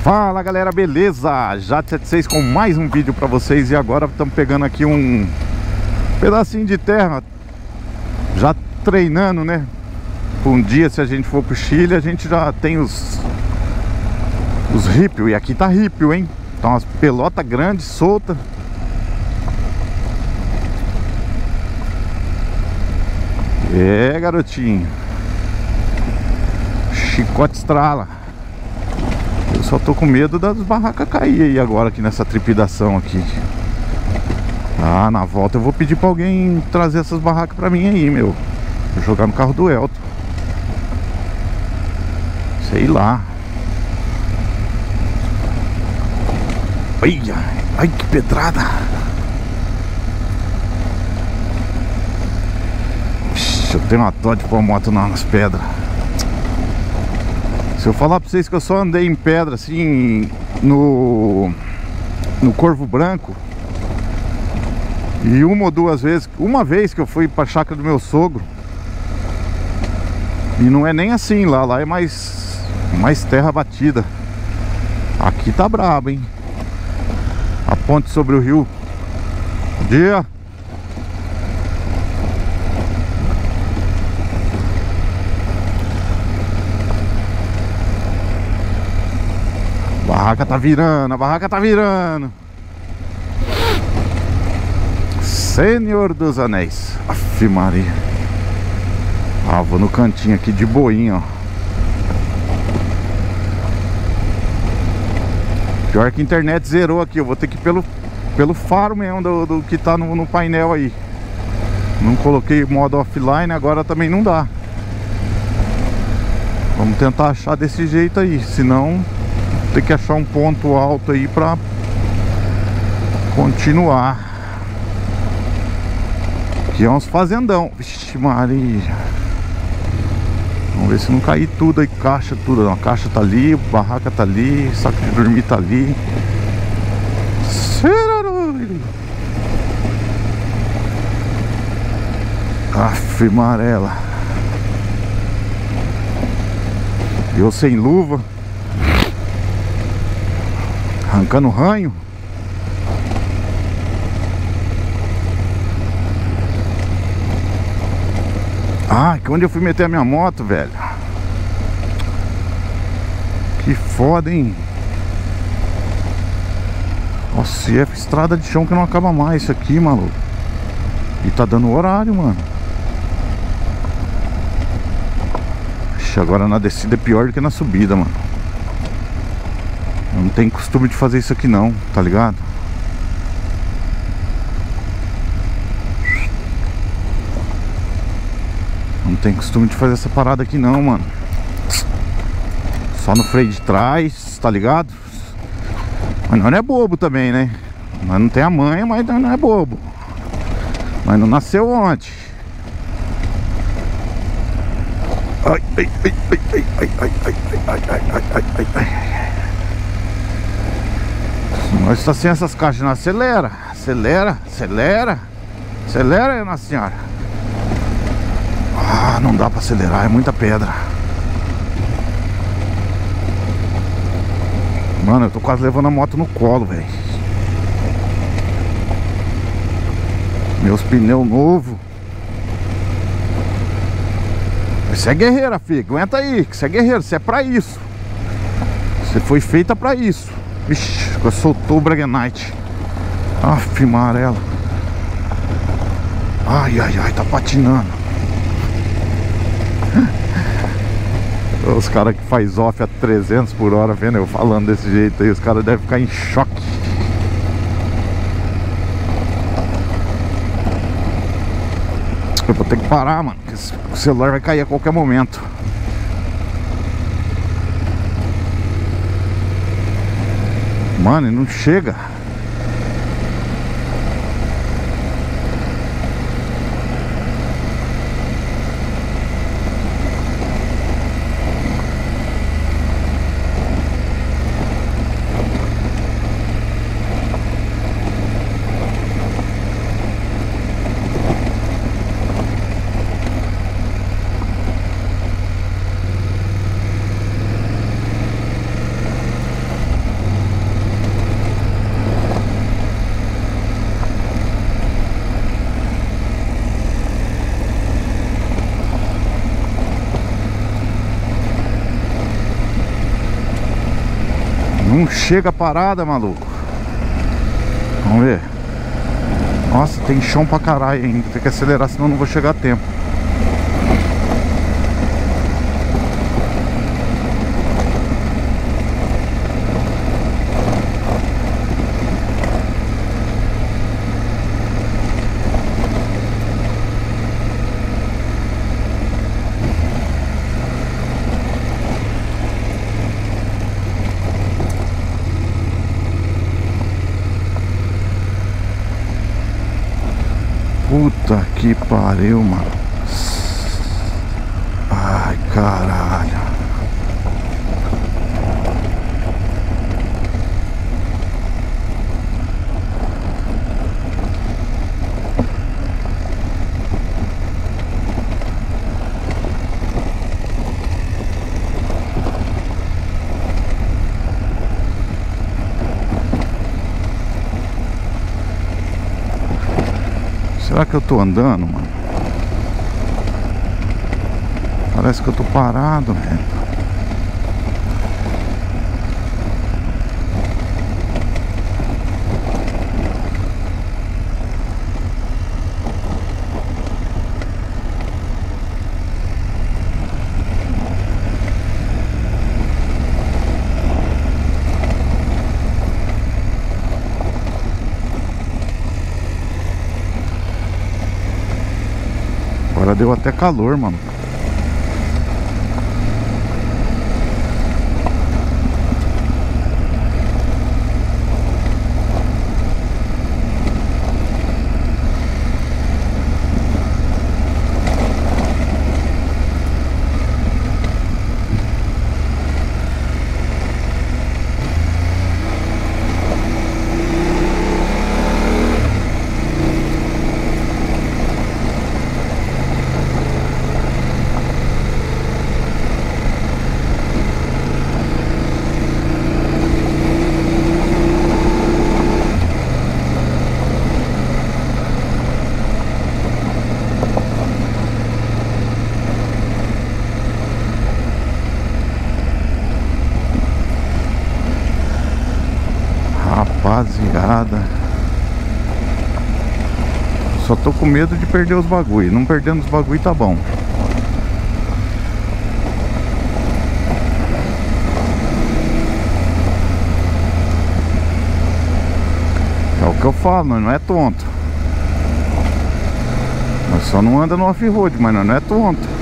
Fala galera, beleza? Jato76 com mais um vídeo pra vocês. E agora estamos pegando aqui um pedacinho de terra, já treinando, né? Um dia, se a gente for pro Chile, a gente já tem os rípios. E aqui tá rípio, hein? Tá umas pelotas grandes, soltas. É, garotinho, chicote estrala. Eu só tô com medo das barracas cair aí agora aqui nessa trepidação aqui. Ah, na volta eu vou pedir pra alguém trazer essas barracas pra mim aí, meu. Vou jogar no carro do Elton. Sei lá. Olha, ai que pedrada. Vixe, eu tenho uma dó de pôr a moto nas pedras. Se eu falar pra vocês que eu só andei em pedra assim no Corvo Branco, e uma ou duas vezes, uma vez que eu fui pra chácara do meu sogro, e não é nem assim lá é mais terra batida. Aqui tá brabo, hein? A ponte sobre o rio. Dia. A barraca tá virando, a barraca tá virando. Senhor dos Anéis. Aff, Maria. Ah, vou no cantinho aqui de boinha, ó. Pior que a internet zerou aqui. Eu vou ter que ir pelo faro mesmo do que tá no painel aí. Não coloquei modo offline, agora também não dá. Vamos tentar achar desse jeito aí, senão tem que achar um ponto alto aí pra continuar. Aqui é uns fazendão. Vixe Maria. Vamos ver se não cair tudo aí. Caixa, tudo. A caixa tá ali, barraca tá ali, saco de dormir tá ali. Aff, amarela. Eu sem luva, arrancando ranho. Ah, que onde eu fui meter a minha moto, velho. Que foda, hein? Nossa, é estrada de chão que não acaba mais isso aqui, maluco. E tá dando horário, mano. Ixi, agora na descida é pior do que na subida, mano. Eu não tenho costume de fazer isso aqui não, tá ligado? Não tenho costume de fazer essa parada aqui não, mano. Só no freio de trás, tá ligado? Mas nós não é bobo também, né? Nós não tem a manha, mas nós não é bobo. Nós não nasceu ontem. Ai, ai, ai, ai, ai, ai, ai, ai, ai, ai, ai, ai, ai. Nós está sem essas caixas, não acelera, acelera, acelera, acelera, Nossa Senhora. Ah, não dá para acelerar, é muita pedra. Mano, eu tô quase levando a moto no colo, velho. Meus pneus novos. Você é guerreira, filho, aguenta aí, que você é guerreiro, você é pra isso. Você foi feita pra isso. Vixe, soltou o Bragenite. Aff, amarelo. Ai, ai, ai, tá patinando. Os caras que faz off a 300 por hora, vendo eu falando desse jeito aí, os caras devem ficar em choque. Eu vou ter que parar, mano, porque o celular vai cair a qualquer momento. Mano, e não chega. Não chega a parada, maluco. Vamos ver. Nossa, tem chão pra caralho ainda. Tem que acelerar, senão não vou chegar a tempo. Puta que pariu, mano. Ai, caralho. Será que eu tô andando, mano? Parece que eu tô parado, velho. Agora deu até calor, mano. Rapaziada, só tô com medo de perder os bagulho. Não perdendo os bagulho tá bom. É o que eu falo, nós não é tonto. Nós só não anda no off-road, mas nós não é tonto.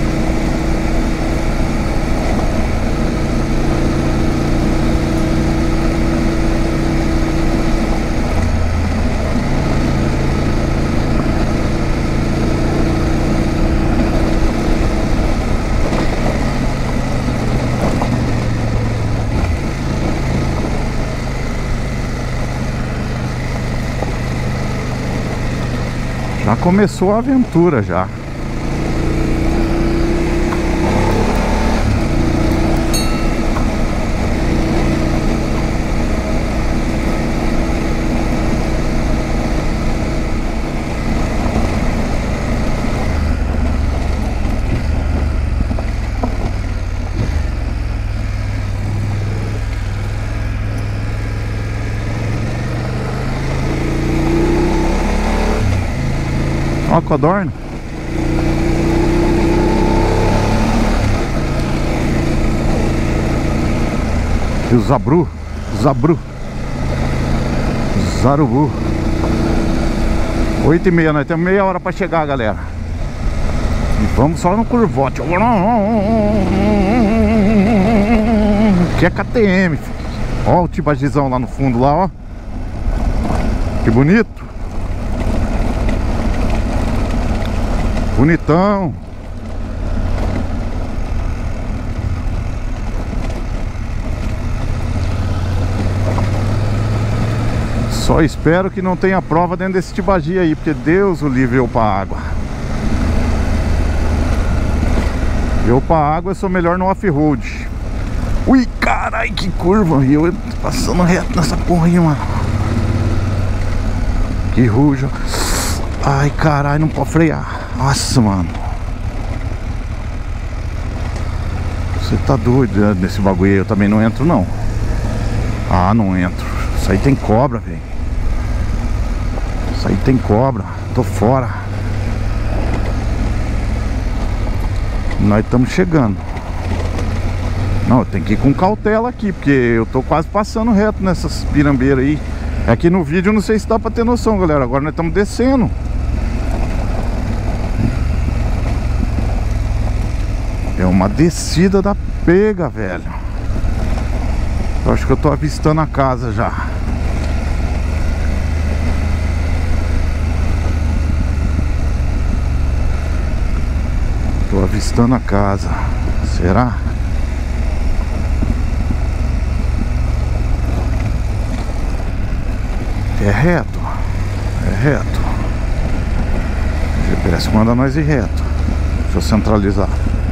Já começou a aventura já. Ó a codorna. E o zabru. Zarubu. 8h30, nós temos meia hora pra chegar, galera. E vamos só no curvote. Que é KTM. Ó o tibagizão lá no fundo lá, ó. Que bonito. Bonitão. Só espero que não tenha prova dentro desse tibagi aí, porque Deus o livre eu pra água. Eu pra água eu sou melhor no off-road. Ui, carai, que curva. E eu passando reto nessa porra aí, mano. Que ruja. Ai, caralho, não pode frear. Nossa, mano. Você tá doido, né? Nesse bagulho aí eu também não entro, não. Ah, não entro. Isso aí tem cobra, velho. Isso aí tem cobra. Tô fora. Nós estamos chegando. Não, eu tenho que ir com cautela aqui, porque eu tô quase passando reto nessas pirambeiras aí. Aqui no vídeo eu não sei se dá pra ter noção, galera. Agora nós estamos descendo. É uma descida da pega, velho. Eu acho que eu tô avistando a casa já. Tô avistando a casa. Será? É reto. É reto. O GPS manda nós ir reto. Deixa eu centralizar.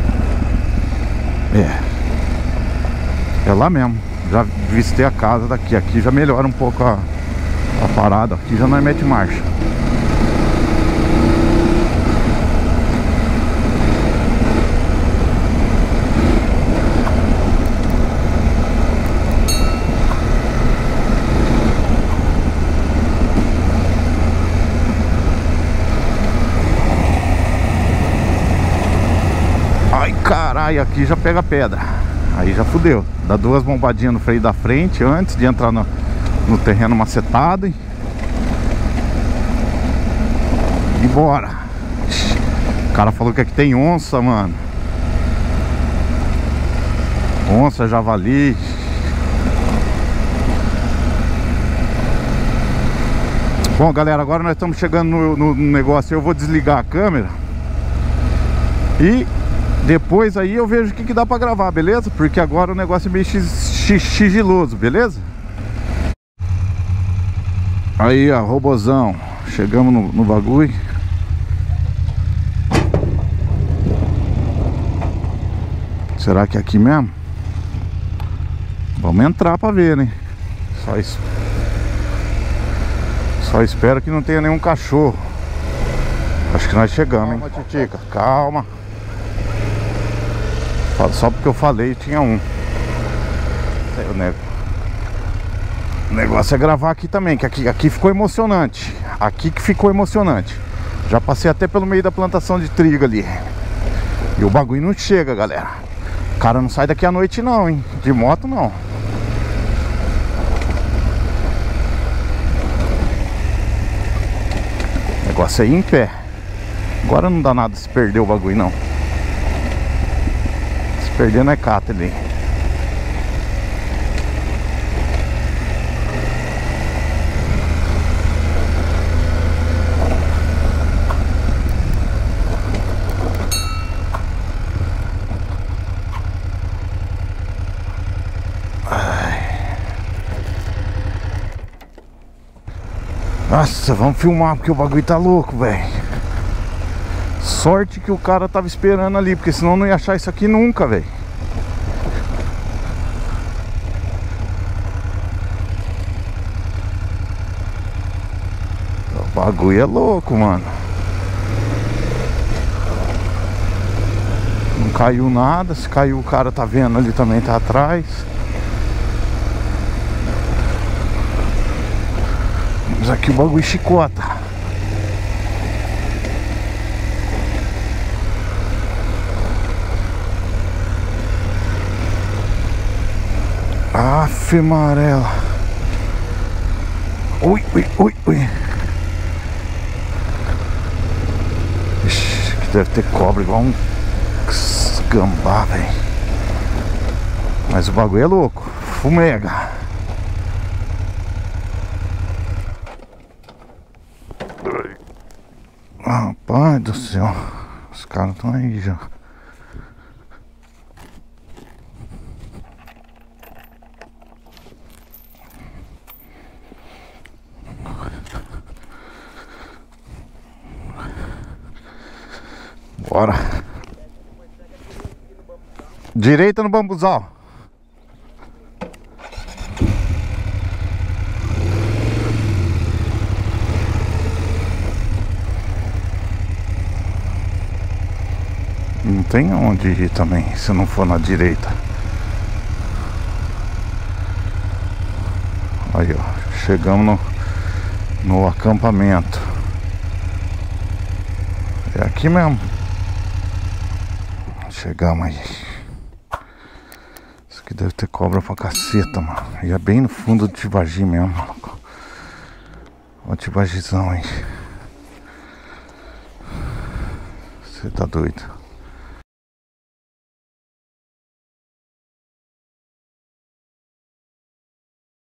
É lá mesmo. Já vistei a casa daqui. Aqui já melhora um pouco a parada. Aqui já não mete marcha. Ai, caralho, aqui já pega pedra. Aí já fudeu. Dá duas bombadinhas no freio da frente antes de entrar no terreno macetado. E bora. O cara falou que aqui tem onça, mano. Onça, javali. Bom, galera, agora nós estamos chegando no negócio. Eu vou desligar a câmera e depois aí eu vejo o que dá pra gravar, beleza? Porque agora o negócio é meio sigiloso, beleza? Aí, ó, robozão. Chegamos no bagulho. Será que é aqui mesmo? Vamos entrar pra ver, né? Só espero que não tenha nenhum cachorro. Acho que nós chegamos, hein? Calma, titica, calma. Só porque eu falei tinha um. O negócio é gravar aqui também, que aqui ficou emocionante. Aqui que ficou emocionante. Já passei até pelo meio da plantação de trigo ali. E o bagulho não chega, galera. O cara não sai daqui à noite não, hein? De moto não. O negócio é ir em pé. Agora não dá nada se perder o bagulho não. Se perder não é cata ali. Nossa, vamos filmar porque o bagulho tá louco, velho. Sorte que o cara tava esperando ali, porque senão não ia achar isso aqui nunca, velho. O bagulho é louco, mano. Não caiu nada. Se caiu, o cara tá vendo ali também, tá atrás. Mas aqui o bagulho chicota. Afe amarela. Ui, ui, ui, ui. Ixi, aqui deve ter cobra igual um gambá, velho. Mas o bagulho é louco. Fumega. Rapaz do céu. Os caras estão aí já. Bora. Direita no bambuzal. Não tem onde ir também, se não for na direita. Aí, ó, chegamos no acampamento. É aqui mesmo. Chegamos aí. Isso aqui deve ter cobra pra caceta, mano. E é bem no fundo do Tibagi mesmo, mano. Olha o Tibagizão aí. Você tá doido.